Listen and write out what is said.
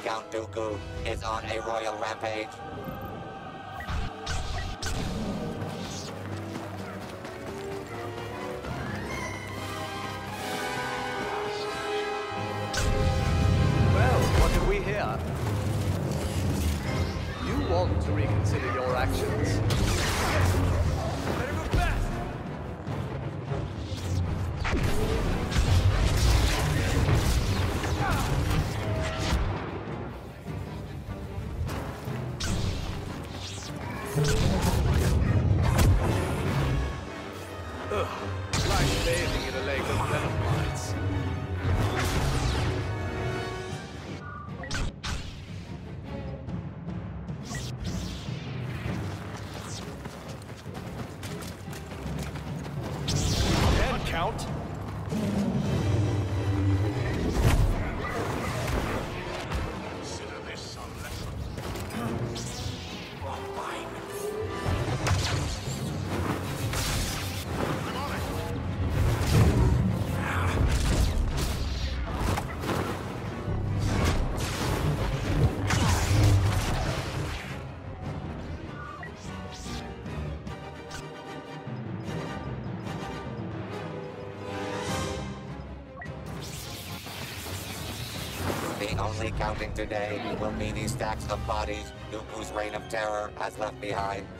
Count Dooku is on a royal rampage. Well, what did we hear? You want to reconsider your actions. Yes! Better move fast! Ugh, like bathing in a lake of venom bites. And count. Consider this some lesson. Oh, fine. I'm on it. The only counting today will be these stacks of bodies Dooku's reign of terror has left behind.